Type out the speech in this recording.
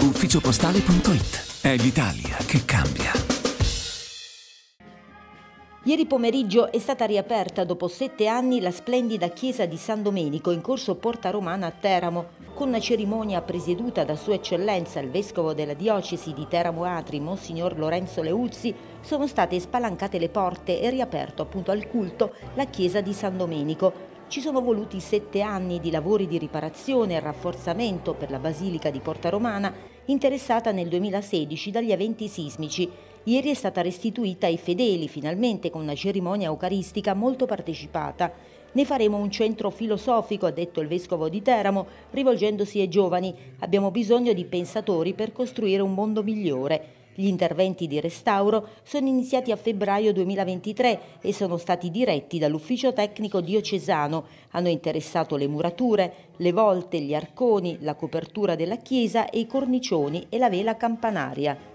Ufficiopostale.it. È l'Italia che cambia. Ieri pomeriggio è stata riaperta dopo 7 anni la splendida chiesa di San Domenico in corso Porta Romana a Teramo. Con una cerimonia presieduta da Sua Eccellenza il Vescovo della Diocesi di Teramo Atri, Monsignor Lorenzo Leuzzi, sono state spalancate le porte e riaperto appunto al culto la chiesa di San Domenico. Ci sono voluti 7 anni di lavori di riparazione e rafforzamento per la Basilica di Porta Romana, interessata nel 2016 dagli eventi sismici. Ieri è stata restituita ai fedeli, finalmente con una cerimonia eucaristica molto partecipata. Ne faremo un centro filosofico, ha detto il Vescovo di Teramo, rivolgendosi ai giovani. Abbiamo bisogno di pensatori per costruire un mondo migliore. Gli interventi di restauro sono iniziati a febbraio 2023 e sono stati diretti dall'Ufficio Tecnico Diocesano. Hanno interessato le murature, le volte, gli arconi, la copertura della chiesa e i cornicioni e la vela campanaria.